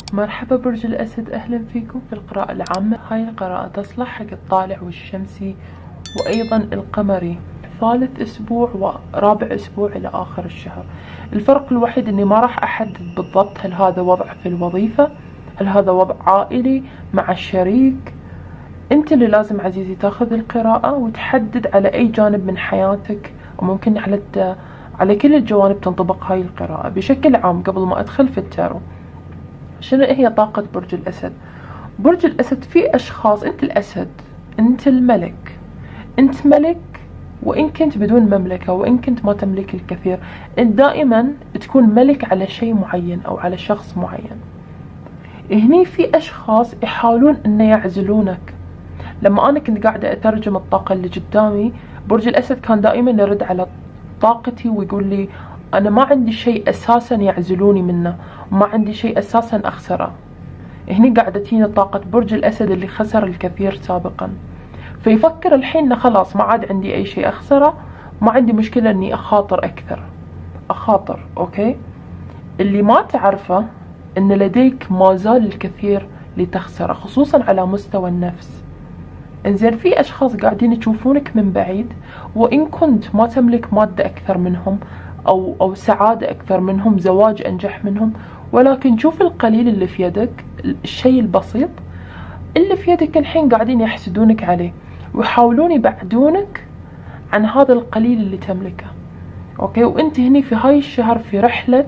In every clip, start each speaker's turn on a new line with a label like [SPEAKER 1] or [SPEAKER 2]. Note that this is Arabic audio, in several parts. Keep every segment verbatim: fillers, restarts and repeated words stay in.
[SPEAKER 1] مرحبا برج الأسد، أهلا فيكم في القراءة العامة. هاي القراءة تصلح حق الطالع والشمسي وأيضا القمري، ثالث أسبوع ورابع أسبوع إلى آخر الشهر. الفرق الوحيد أني ما راح أحدد بالضبط هل هذا وضع في الوظيفة، هل هذا وضع عائلي مع الشريك. أنت اللي لازم عزيزي تاخذ القراءة وتحدد على أي جانب من حياتك، وممكن على الت... على كل الجوانب تنطبق هاي القراءة. بشكل عام قبل ما أدخل في التارو، شنو هي طاقة برج الأسد؟ برج الأسد في أشخاص، أنت الأسد، أنت الملك، أنت ملك، وإن كنت بدون مملكة وإن كنت ما تملك الكثير، أنت دائما تكون ملك على شيء معين أو على شخص معين. هني في أشخاص يحاولون أن يعزلونك. لما أنا كنت قاعدة أترجم الطاقة اللي قدامي، برج الأسد كان دائما يرد على طاقتي ويقول لي أنا ما عندي شيء أساسا يعزلوني منه، وما عندي شيء أساسا أخسره. هني قاعدة تجيني طاقة برج الأسد اللي خسر الكثير سابقا، فيفكر الحين إنه خلاص ما عاد عندي أي شيء أخسره، ما عندي مشكلة إني أخاطر أكثر. أخاطر، أوكي؟ اللي ما تعرفه إن لديك ما زال الكثير لتخسره، خصوصا على مستوى النفس. انزين، في أشخاص قاعدين يشوفونك من بعيد، وإن كنت ما تملك مادة أكثر منهم أو أو سعادة أكثر منهم، زواج أنجح منهم، ولكن شوف القليل اللي في يدك، الشيء البسيط اللي في يدك الحين قاعدين يحسدونك عليه ويحاولون يبعدونك عن هذا القليل اللي تملكه. أوكي، وأنت هني في هاي الشهر في رحلة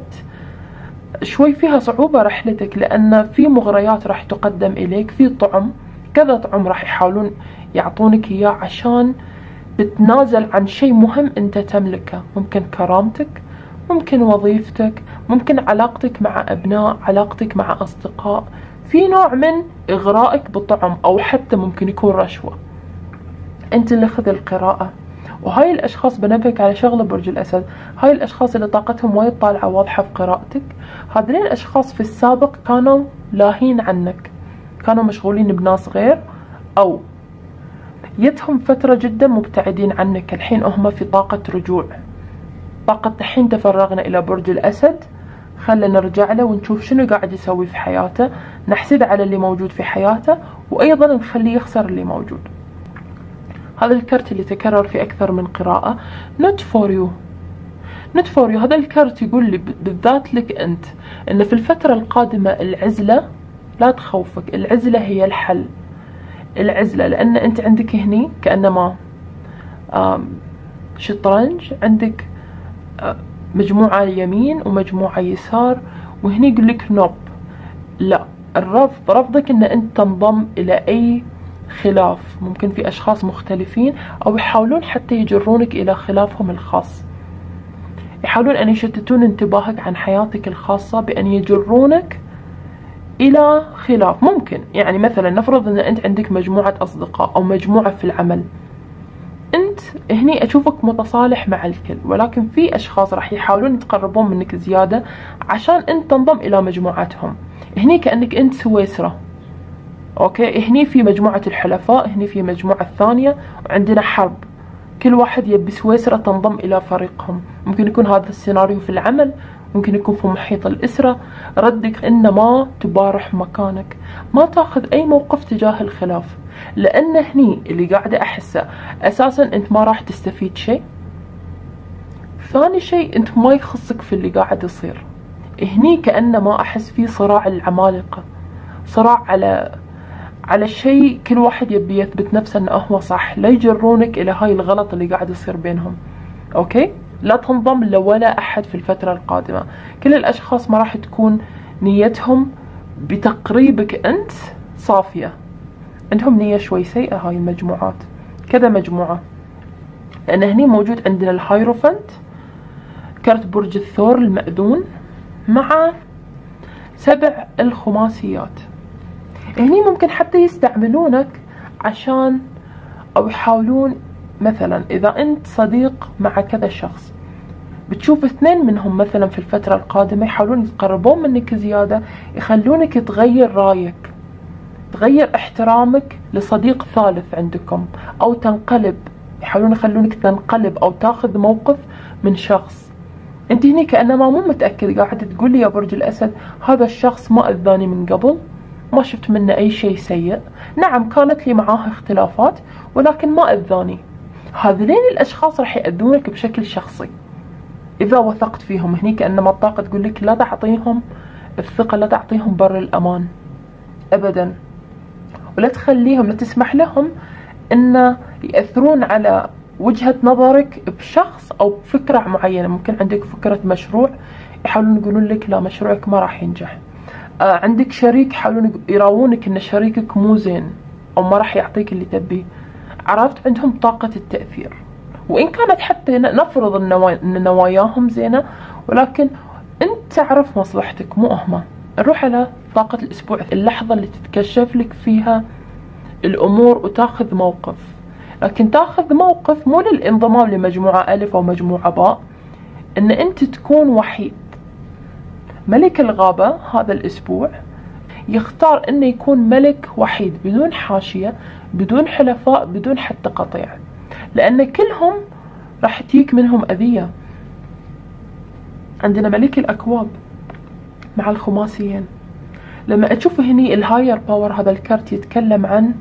[SPEAKER 1] شوي فيها صعوبة رحلتك، لأن في مغريات راح تقدم إليك، في طعم، كذا طعم راح يحاولون يعطونك إياه عشان بتنازل عن شيء مهم أنت تملكه. ممكن كرامتك، ممكن وظيفتك، ممكن علاقتك مع أبناء، علاقتك مع أصدقاء، في نوع من إغرائك بطعم، أو حتى ممكن يكون رشوة. أنت اللي خذ القراءة. وهاي الأشخاص، بنبهك على شغلة برج الأسد، هاي الأشخاص اللي طاقتهم وايد طالعة واضحة في قراءتك، هذين الأشخاص في السابق كانوا لاهين عنك، كانوا مشغولين بناس غير، أو يتهم فترة جدا مبتعدين عنك. الحين هم في طاقة رجوع، طاقة الحين تفرغنا إلى برج الأسد، خلنا نرجع له ونشوف شنو قاعد يسوي في حياته، نحسد على اللي موجود في حياته، وأيضا نخليه يخسر اللي موجود. هذا الكرت اللي تكرر في أكثر من قراءة، not for you not for you. هذا الكرت يقول لي بالذات لك أنت إن في الفترة القادمة العزلة لا تخوفك، العزلة هي الحل. العزلة لأن أنت عندك هني كأنما شطرنج، عندك مجموعة يمين ومجموعة يسار، وهني يقول لك نوب، لا، الرفض، رفضك ان انت تنضم الى اي خلاف. ممكن في اشخاص مختلفين او يحاولون حتى يجرونك الى خلافهم الخاص، يحاولون ان يشتتون انتباهك عن حياتك الخاصة بان يجرونك الى خلاف. ممكن يعني مثلا نفرض ان انت عندك مجموعة اصدقاء او مجموعة في العمل، انت هني اشوفك متصالح مع الكل، ولكن في اشخاص راح يحاولون يتقربون منك زيادة عشان انت تنضم الى مجموعتهم. هني كأنك انت سويسرا، اوكي، هني في مجموعة الحلفاء، هني في مجموعة ثانية، وعندنا حرب، كل واحد يبي سويسرا تنضم الى فريقهم. ممكن يكون هذا السيناريو في العمل، ممكن يكون في محيط الأسرة. ردك إن ما تبارح مكانك، ما تاخذ أي موقف تجاه الخلاف، لأن هني اللي قاعدة أحسه أساسا أنت ما راح تستفيد شيء. ثاني شيء، أنت ما يخصك في اللي قاعد يصير. هني كأنه ما أحس فيه صراع العمالقة، صراع على على شيء، كل واحد يبي يثبت نفسه أنه هو صح، لا يجرونك إلى هاي الغلط اللي قاعد يصير بينهم. أوكي، لا تنضم لولا أحد في الفترة القادمة. كل الأشخاص ما راح تكون نيتهم بتقريبك أنت صافية، عندهم نية شوي سيئة هاي المجموعات، كذا مجموعة. لأن هني موجود عندنا الهايروفنت، كرت برج الثور المأذون، مع سبع الخماسيات. هني ممكن حتى يستعملونك عشان أو يحاولون، مثلا إذا أنت صديق مع كذا شخص، بتشوف اثنين منهم مثلا في الفترة القادمة يحاولون يتقربون منك زيادة، يخلونك تغير رايك، تغير احترامك لصديق ثالث عندكم، أو تنقلب، يحاولون يخلونك تنقلب أو تاخذ موقف من شخص. انت هني كأنما مو متأكد، قاعدة تقول لي يا برج الأسد هذا الشخص ما أذاني من قبل، ما شفت منه أي شيء سيء، نعم كانت لي معاه اختلافات ولكن ما أذاني. هذين الأشخاص راح يأذونك بشكل شخصي إذا وثقت فيهم. هني كأنما الطاقة تقول لك لا تعطيهم الثقة، لا تعطيهم بر الأمان أبدا، ولا تخليهم، لا تسمح لهم أن يأثرون على وجهة نظرك بشخص أو بفكرة معينة. ممكن عندك فكرة مشروع يحاولون يقولون لك لا مشروعك ما راح ينجح، آه عندك شريك يحاولون يراونك أن شريكك مو زين أو ما راح يعطيك اللي تبيه. عرفت؟ عندهم طاقة التأثير، وإن كانت حتى نفرض أن نواياهم زينة ولكن أنت تعرف مصلحتك مو هم. نروح على طاقة الأسبوع، اللحظة اللي تتكشف لك فيها الأمور وتاخذ موقف، لكن تاخذ موقف مو للانضمام لمجموعة ألف أو مجموعة باء، أن أنت تكون وحيد. ملك الغابة هذا الأسبوع يختار أنه يكون ملك وحيد بدون حاشية، بدون حلفاء، بدون حتى قطيع، لأن كلهم راح تجيك منهم أذية. عندنا ملك الأكواب مع الخماسيين. لما أشوف هني الهاير باور، هذا الكارت يتكلم عن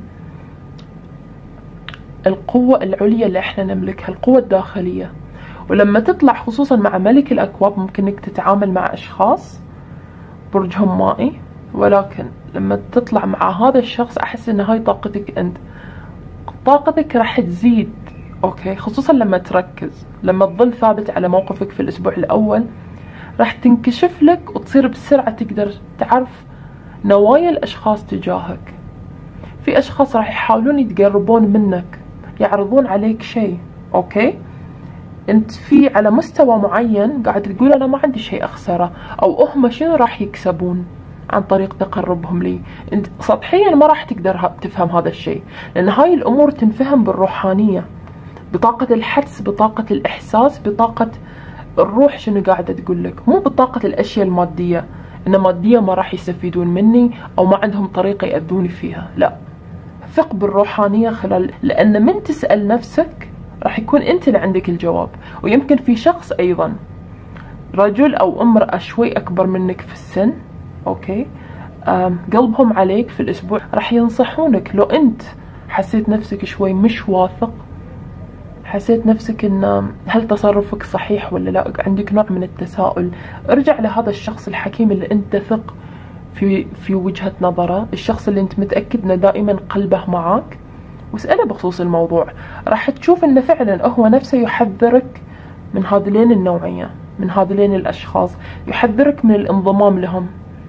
[SPEAKER 1] القوة العليا اللي احنا نملكها، القوة الداخلية. ولما تطلع خصوصا مع ملك الأكواب ممكن انك تتعامل مع أشخاص برجهم مائي، ولكن لما تطلع مع هذا الشخص أحس ان هاي طاقتك أنت، طاقتك راح تزيد. أوكي، خصوصا لما تركز، لما تظل ثابت على موقفك في الأسبوع الأول راح تنكشف لك وتصير بسرعة تقدر تعرف نوايا الأشخاص تجاهك. في أشخاص راح يحاولون يتقربون منك، يعرضون عليك شيء، أوكي أنت في على مستوى معين قاعد تقول أنا ما عندي شيء أخسره، أو هم شنو راح يكسبون عن طريق تقربهم لي. أنت سطحيا ما راح تقدر تفهم هذا الشيء، لأن هاي الأمور تنفهم بالروحانية، بطاقة الحدس، بطاقة الإحساس، بطاقة الروح شنو قاعدة تقول لك، مو بطاقة الأشياء المادية. إن مادية ما راح يستفيدون مني أو ما عندهم طريقة يأذوني فيها، لا، ثق بالروحانية خلال، لأن من تسأل نفسك راح يكون أنت اللي عندك الجواب. ويمكن في شخص أيضا رجل أو امرأة شوي أكبر منك في السن، أوكي، قلبهم عليك في الأسبوع، راح ينصحونك. لو أنت حسيت نفسك شوي مش واثق، حسيت نفسك ان هل تصرفك صحيح ولا لا، عندك نوع من التساؤل، ارجع لهذا الشخص الحكيم اللي انت تثق في في وجهة نظره، الشخص اللي انت متأكد انه دائما قلبه معاك، واسأله بخصوص الموضوع. راح تشوف انه فعلا هو نفسه يحذرك من هذين النوعية، من هذين الاشخاص، يحذرك من الانضمام لهم.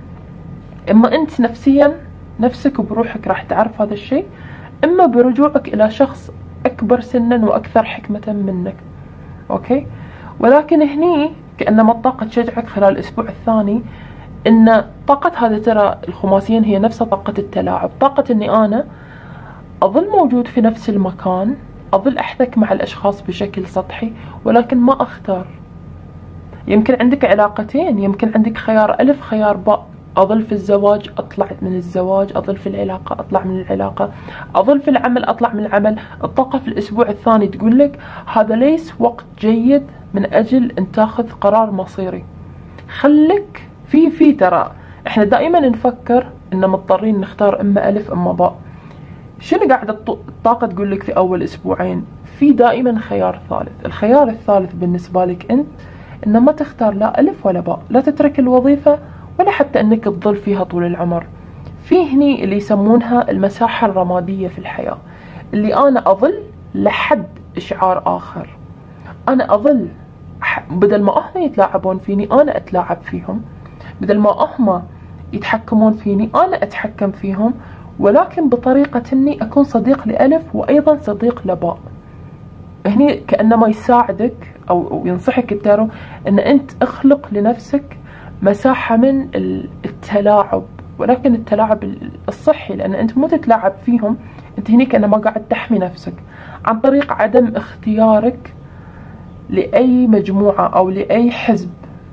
[SPEAKER 1] اما انت نفسيا نفسك بروحك راح تعرف هذا الشيء، اما برجوعك الى شخص أكبر سنا وأكثر حكمة منك، أوكي. ولكن هني كأنما الطاقة تشجعك خلال الأسبوع الثاني إن طاقة هذا، ترى الخماسيين هي نفسها طاقة التلاعب، طاقة إني أنا أظل موجود في نفس المكان، أظل أحتك مع الأشخاص بشكل سطحي ولكن ما أختار. يمكن عندك علاقتين، يمكن عندك خيار ألف خيار باء، أظل في الزواج أطلع من الزواج، أظل في العلاقة أطلع من العلاقة، أظل في العمل أطلع من العمل. الطاقة في الأسبوع الثاني تقول لك هذا ليس وقت جيد من أجل أن تاخذ قرار مصيري. خلك في في ترى إحنا دائما نفكر إن مضطرين نختار إما ألف إما باء. شنو قاعدة الطاقة تقول لك في أول أسبوعين؟ في دائما خيار ثالث. الخيار الثالث بالنسبة لك أنت إن ما تختار لا ألف ولا باء، لا تترك الوظيفة ولا حتى أنك تظل فيها طول العمر. في هني اللي يسمونها المساحة الرمادية في الحياة، اللي أنا أظل لحد إشعار آخر. أنا أظل بدل ما هم يتلاعبون فيني أنا أتلاعب فيهم، بدل ما هم يتحكمون فيني أنا أتحكم فيهم، ولكن بطريقة أني أكون صديق لألف وأيضا صديق لباء. هني كأنما يساعدك أو ينصحك التارو أن أنت اخلق لنفسك مساحة من التلاعب، ولكن التلاعب الصحي، لأن أنت مو تتلاعب فيهم، أنت هني كأنما قاعد تحمي نفسك عن طريق عدم اختيارك لأي مجموعة أو لأي حزب.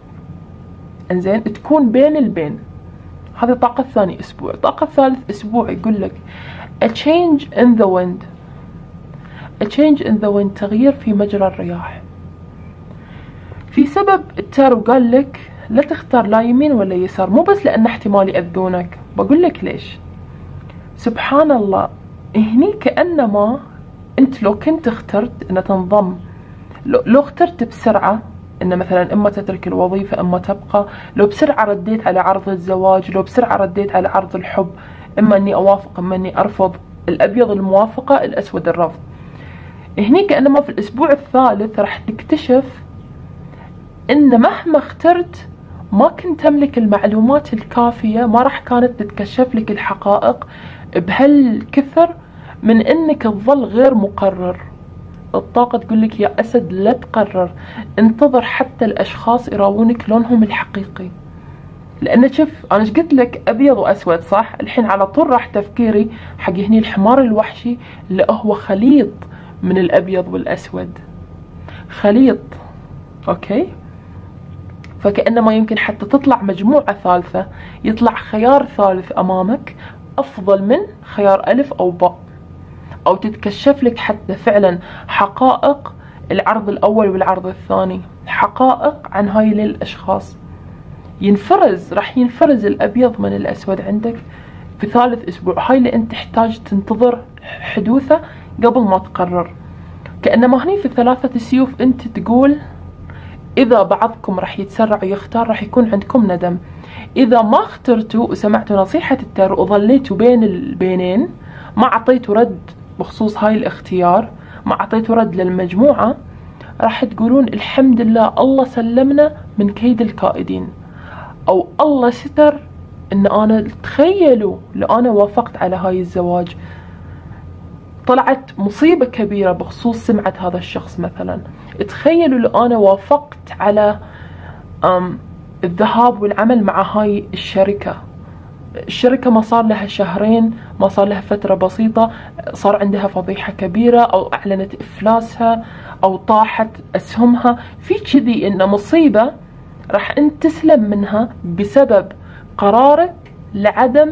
[SPEAKER 1] انزين، تكون بين البين. هذه الطاقة الثاني أسبوع. الطاقة الثالث أسبوع يقول لك a change in the wind. a change in the wind، تغيير في مجرى الرياح. في سبب التارو قال لك لا تختار لا يمين ولا يسار، مو بس لأن احتمال يأذونك، بقول لك ليش. سبحان الله، هني كأنما انت لو كنت اخترت ان تنضم، لو, لو اخترت بسرعة ان مثلا اما تترك الوظيفة اما تبقى، لو بسرعة رديت على عرض الزواج، لو بسرعة رديت على عرض الحب، اما اني اوافق اما اني ارفض، الابيض الموافقة الاسود الرفض. هني كأنما في الاسبوع الثالث راح تكتشف ان مهما اخترت ما كنت تملك المعلومات الكافية، ما راح كانت تتكشف لك الحقائق بهالكثر من انك تظل غير مقرر. الطاقة تقول لك يا اسد لا تقرر، انتظر حتى الاشخاص يراونك لونهم الحقيقي. لان شوف انا ايش قلت لك، ابيض واسود صح؟ الحين على طول راح تفكيري حق هني الحمار الوحشي اللي هو خليط من الابيض والاسود، خليط. اوكي، فكأنما يمكن حتى تطلع مجموعة ثالثة، يطلع خيار ثالث أمامك أفضل من خيار ألف أو باء، أو تتكشف لك حتى فعلا حقائق العرض الأول والعرض الثاني، حقائق عن هاي الأشخاص. ينفرز، راح ينفرز الأبيض من الأسود عندك في ثالث أسبوع. هاي اللي أنت تحتاج تنتظر حدوثه قبل ما تقرر. كأنما هني في ثلاثة السيوف أنت تقول إذا بعضكم راح يتسرع ويختار راح يكون عندكم ندم. إذا ما اخترتوا وسمعتوا نصيحة التارو وظليتوا بين البينين، ما عطيتوا رد بخصوص هاي الاختيار، ما عطيتوا رد للمجموعة، راح تقولون الحمد لله الله سلمنا من كيد الكائدين، أو الله ستر إن أنا، تخيلوا لو أنا وافقت على هاي الزواج طلعت مصيبة كبيرة بخصوص سمعة هذا الشخص مثلا. تخيلوا لو أنا وافقت على الذهاب والعمل مع هاي الشركة، الشركة ما صار لها شهرين، ما صار لها فترة بسيطة، صار عندها فضيحة كبيرة، أو أعلنت إفلاسها، أو طاحت أسهمها، في كذي إن مصيبة راح أنت تسلم منها بسبب قرارك لعدم،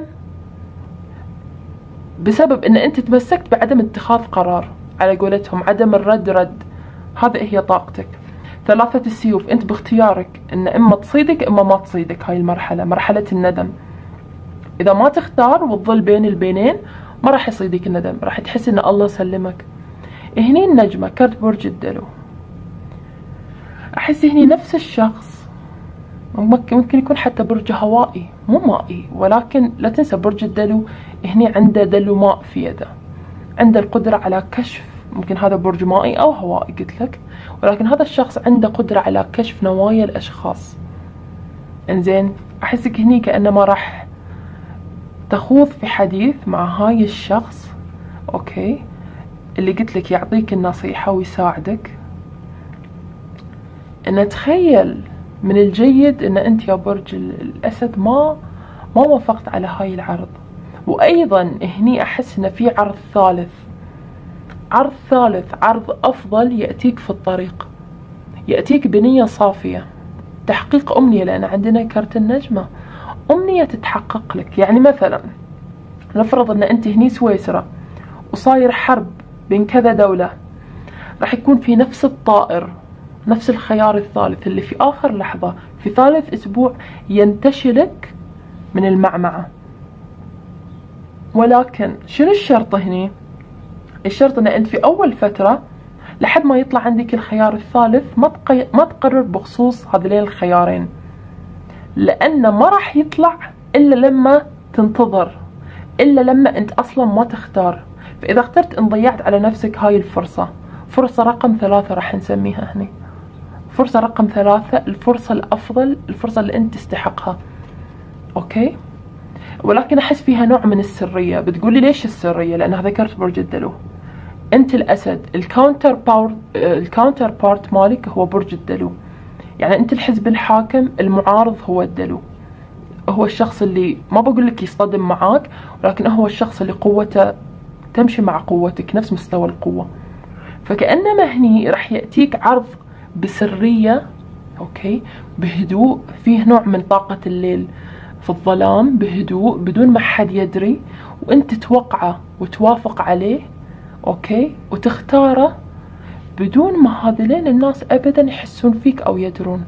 [SPEAKER 1] بسبب ان انت تمسكت بعدم اتخاذ قرار، على قولتهم عدم الرد رد. هذه هي طاقتك. ثلاثة السيوف انت باختيارك ان اما تصيدك اما ما تصيدك هاي المرحلة، مرحلة الندم. اذا ما تختار وتظل بين البينين ما راح يصيدك الندم، راح تحس ان الله سلمك. هني النجمة كرت برج الدلو، احس هني نفس الشخص ممكن يكون حتى برج هوائي مو مائي، ولكن لا تنسى برج الدلو هني عنده دلو ماء في يده، عنده القدرة على كشف، ممكن هذا برج مائي أو هوائي قلت لك، ولكن هذا الشخص عنده قدرة على كشف نوايا الأشخاص. انزين، أحسك هني كأنما راح تخوض في حديث مع هاي الشخص، أوكي، اللي قلت لك يعطيك النصيحة ويساعدك. أن تخيل من الجيد ان انت يا برج الاسد ما ما وافقت على هاي العرض. وايضا هني احس ان في عرض ثالث، عرض ثالث، عرض افضل ياتيك في الطريق، ياتيك بنية صافية، تحقيق امنية، لان عندنا كرت النجمة، امنية تتحقق لك. يعني مثلا نفرض ان انت هني سويسرا وصاير حرب بين كذا دولة، راح يكون في نفس الطائر، نفس الخيار الثالث اللي في آخر لحظة في ثالث أسبوع ينتشلك من المعمعة. ولكن شنو الشرط هني؟ الشرط أن أنت في أول فترة لحد ما يطلع عندك الخيار الثالث ما تقي... ما تقرر بخصوص هذين الخيارين، لأنه ما راح يطلع إلا لما تنتظر، إلا لما أنت أصلا ما تختار. فإذا اخترت إن ضيعت على نفسك هاي الفرصة، فرصة رقم ثلاثة راح نسميها هني، فرصة رقم ثلاثة، الفرصة الأفضل، الفرصة اللي أنت تستحقها. أوكي، ولكن أحس فيها نوع من السرية. بتقولي ليش السرية؟ لأن هذا كرت برج الدلو، أنت الأسد، الكاونتر باور الكاونتر بارت مالك هو برج الدلو، يعني أنت الحزب الحاكم، المعارض هو الدلو، هو الشخص اللي ما بقول لك يصطدم معاك، ولكن هو الشخص اللي قوته تمشي مع قوتك، نفس مستوى القوة. فكأنما هني راح يأتيك عرض بسرية، أوكي، بهدوء، فيه نوع من طاقة الليل في الظلام، بهدوء بدون ما حد يدري، وأنت توقعه وتوافق عليه، أوكي، وتختاره بدون ما هذيلين الناس ابدا يحسون فيك او يدرون.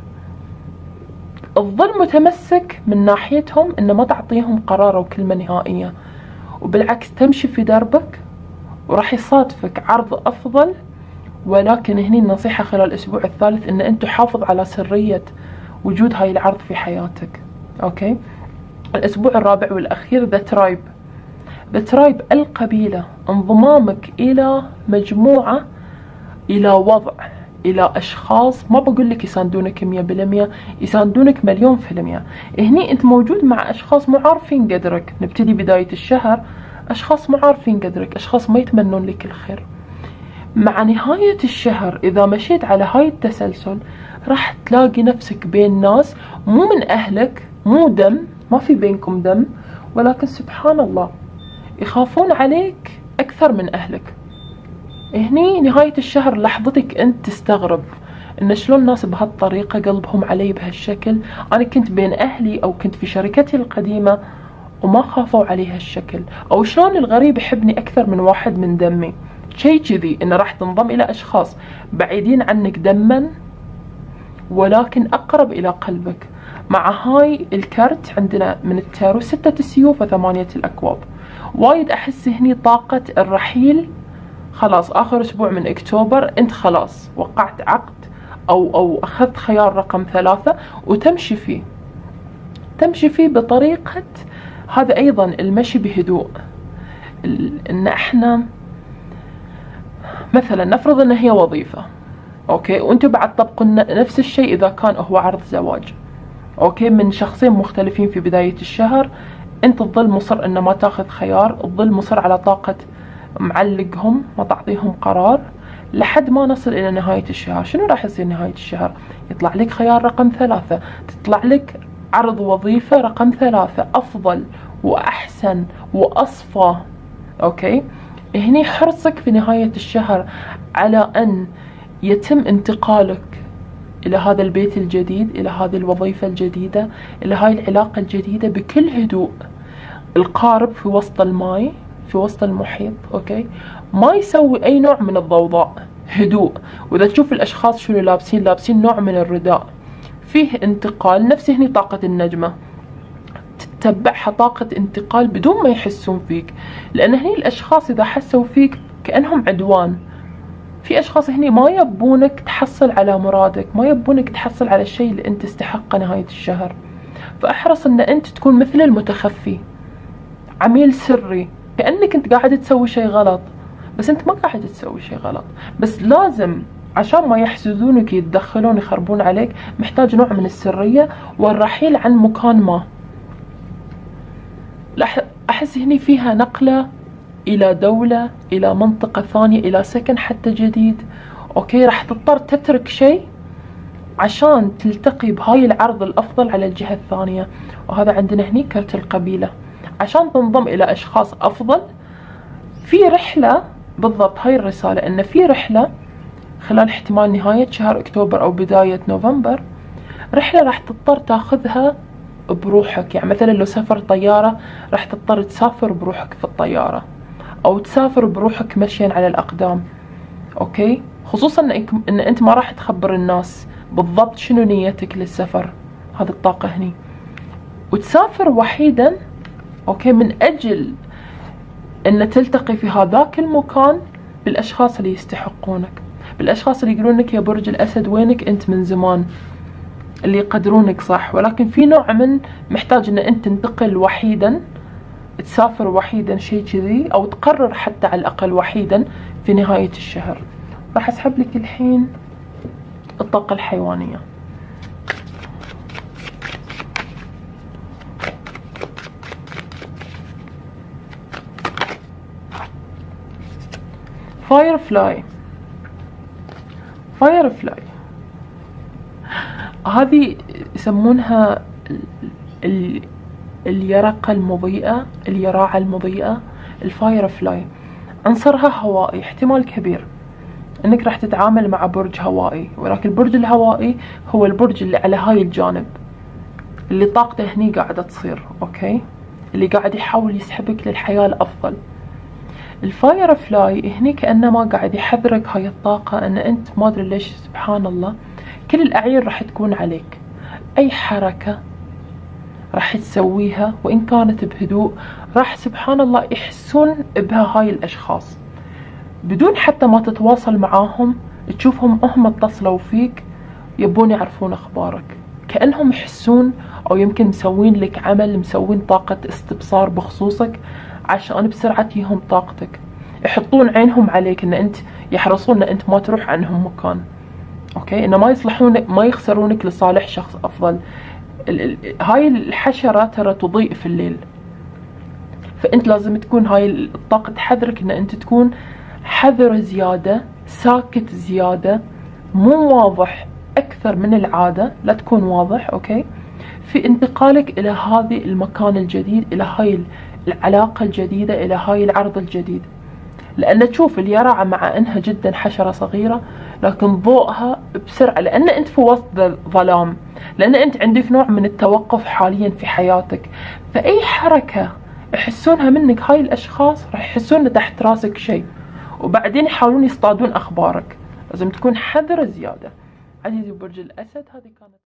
[SPEAKER 1] تظل متمسك من ناحيتهم ان ما تعطيهم قرار او كلمة نهائية، وبالعكس تمشي في دربك وراح يصادفك عرض افضل. ولكن هني النصيحة خلال الاسبوع الثالث ان انت تحافظ على سرية وجود هاي العرض في حياتك. اوكي. الاسبوع الرابع والاخير ذا ترايب. ذا ترايب القبيلة، انضمامك الى مجموعة، الى وضع، الى اشخاص، ما بقول لك يساندونك مية بالمية، يساندونك مليون في المية. هني انت موجود مع اشخاص مو عارفين قدرك. نبتدي بداية الشهر اشخاص مو عارفين قدرك، اشخاص ما يتمنون لك الخير. مع نهاية الشهر اذا مشيت على هاي التسلسل راح تلاقي نفسك بين ناس مو من اهلك، مو دم، ما في بينكم دم، ولكن سبحان الله يخافون عليك اكثر من اهلك. هني نهاية الشهر لحظتك انت تستغرب ان شلون الناس بهالطريقة قلبهم علي بهالشكل. انا كنت بين اهلي او كنت في شركتي القديمة وما خافوا علي هالشكل، او شلون الغريب يحبني اكثر من واحد من دمي. شي كذي انه راح تنضم الى اشخاص بعيدين عنك دما ولكن اقرب الى قلبك. مع هاي الكرت عندنا من التارو ستة السيوف وثمانية الاكواب. وايد احس هني طاقة الرحيل. خلاص اخر اسبوع من اكتوبر انت خلاص وقعت عقد او او اخذت خيار رقم ثلاثة وتمشي فيه. تمشي فيه بطريقة، هذا ايضا المشي بهدوء. ان احنا مثلا نفرض ان هي وظيفة، اوكي، وانتم بعد طبقوا نفس الشيء اذا كان هو عرض زواج، اوكي، من شخصين مختلفين في بداية الشهر. انت تظل مصر ان ما تاخذ خيار، تظل مصر على طاقة معلقهم، ما تعطيهم قرار لحد ما نصل الى نهاية الشهر. شنو راح يصير نهاية الشهر؟ يطلع لك خيار رقم ثلاثة، تطلع لك عرض وظيفة رقم ثلاثة افضل واحسن واصفى. اوكي. هني حرصك في نهاية الشهر على ان يتم انتقالك الى هذا البيت الجديد، الى هذه الوظيفة الجديدة، الى هاي العلاقة الجديدة بكل هدوء. القارب في وسط الماي، في وسط المحيط، اوكي، ما يسوي اي نوع من الضوضاء، هدوء. واذا تشوف الاشخاص شنو لابسين، لابسين نوع من الرداء، فيه انتقال. نفس هني طاقة النجمة، تتبعها طاقة انتقال بدون ما يحسون فيك. لان هني الاشخاص اذا حسوا فيك كأنهم عدوان. في اشخاص هني ما يبونك تحصل على مرادك، ما يبونك تحصل على الشيء اللي انت تستحقه نهاية الشهر. فاحرص ان انت تكون مثل المتخفي، عميل سري، كأنك انت قاعد تسوي شيء غلط بس انت ما قاعد تسوي شيء غلط. بس لازم عشان ما يحسدونك يتدخلون يخربون عليك، محتاج نوع من السرية والرحيل عن مكان ما. احس هني فيها نقلة الى دولة، الى منطقة ثانية، الى سكن حتى جديد. اوكي. راح تضطر تترك شيء عشان تلتقي بهاي العرض الافضل على الجهة الثانية. وهذا عندنا هني كرت القبيلة، عشان تنضم الى اشخاص افضل في رحلة. بالضبط هاي الرسالة، ان في رحلة خلال احتمال نهاية شهر اكتوبر او بداية نوفمبر، رحلة راح تضطر تاخذها بروحك. يعني مثلا لو سفر طيارة راح تضطر تسافر بروحك في الطيارة، او تسافر بروحك مشيا على الاقدام. اوكي. خصوصا ان انت ما راح تخبر الناس بالضبط شنو نيتك للسفر، هذه الطاقة هني. وتسافر وحيدا، اوكي، من اجل ان تلتقي في هذاك المكان بالاشخاص اللي يستحقونك، بالاشخاص اللي يقولون لك يا برج الاسد وينك انت من زمان، اللي يقدرونك صح. ولكن في نوع من محتاج ان انت تنتقل وحيدا، تسافر وحيدا، شيء كذي، او تقرر حتى على الاقل وحيدا في نهاية الشهر. راح اسحب لك الحين الطاقة الحيوانية. فاير فلاي. فاير فلاي هذه يسمونها ال... اليرقة المضيئة، اليراعة المضيئة، الفاير فلاي. عنصرها هوائي، احتمال كبير انك راح تتعامل مع برج هوائي، ولكن البرج الهوائي هو البرج اللي على هاي الجانب، اللي طاقته هني قاعدة تصير، اوكي، اللي قاعد يحاول يسحبك للحياة الافضل. الفاير فلاي هني كأنما قاعد يحذرك هاي الطاقة ان انت ما ادري ليش سبحان الله كل الاعين راح تكون عليك. اي حركة راح تسويها وان كانت بهدوء راح سبحان الله يحسون بها هاي الاشخاص بدون حتى ما تتواصل معاهم. تشوفهم هم اتصلوا فيك يبون يعرفون اخبارك، كأنهم يحسون او يمكن مسوين لك عمل، مسوين طاقة استبصار بخصوصك عشان بسرعة يهم طاقتك، يحطون عينهم عليك ان انت، يحرصون ان انت ما تروح عنهم مكان، اوكي، انه ما يصلحونك ما يخسرونك لصالح شخص افضل. ال ال هاي الحشرة ترى تضيء في الليل، فانت لازم تكون هاي الطاقة تحذرك ان انت تكون حذر زيادة، ساكت زيادة، مو واضح اكثر من العادة، لا تكون واضح اوكي في انتقالك الى هذه المكان الجديد، الى هاي العلاقة الجديدة، الى هاي العرض الجديد. لان تشوف اليرعة مع انها جدا حشرة صغيرة لكن ضوءها بسرعة، لان انت في وسط ظلام، لان انت عندك نوع من التوقف حاليا في حياتك، فاي حركة يحسونها منك هاي الاشخاص راح يحسون تحت راسك شيء وبعدين يحاولون يصطادون اخبارك. لازم تكون حذر زيادة. عزيزي برج الاسد، هذه كانت